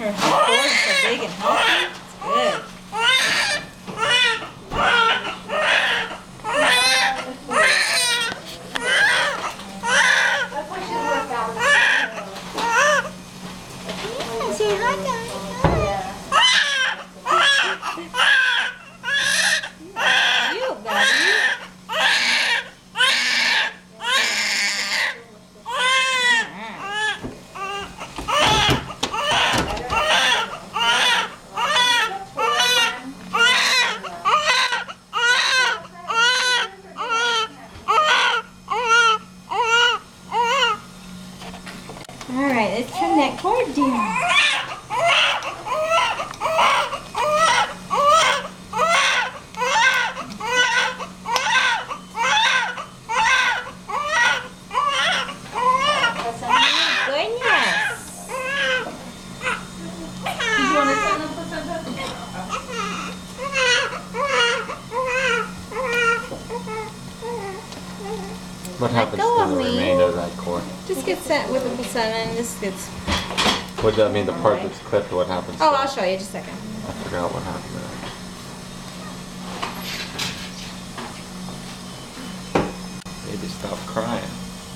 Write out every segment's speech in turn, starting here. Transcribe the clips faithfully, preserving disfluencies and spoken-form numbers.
Her cord is so big and healthy. It's good. Say hi, Daddy. Cute, Daddy. Alright, let's turn that cord down. What happens go to of the me. remainder of that cord? Just gets set with the placenta and just gets... What does that mean? The part that's clipped, what happens to Oh, it? I'll show you just a second. I forgot what happened there. Baby, stop crying.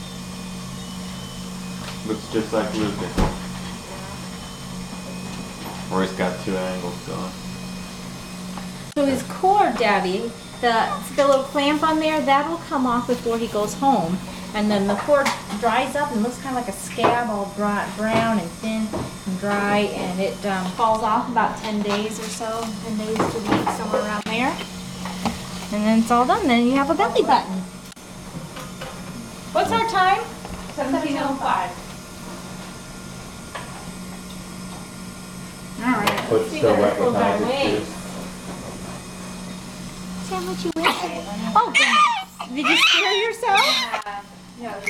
Looks just like Lucas. Roy's got two angles going. So his cord, Daddy, the, the little clamp on there, that'll come off before he goes home. And then the cord dries up and looks kind of like a scab, all dry, brown and thin and dry. And it um, falls off about ten days or so, ten days to a week, somewhere around there. And then it's all done. Then you have a belly button. What's our time? seventeen oh five. All right. Foot's See still what wet it with goes our magic way. juice. See how much you weigh? Oh, goodness. Did you scare yourself? No, What?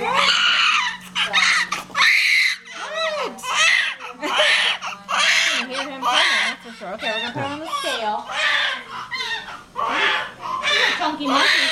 You can hear him coming, that's for sure. Okay, we're going to put it on the scale. He's a chunky monkey.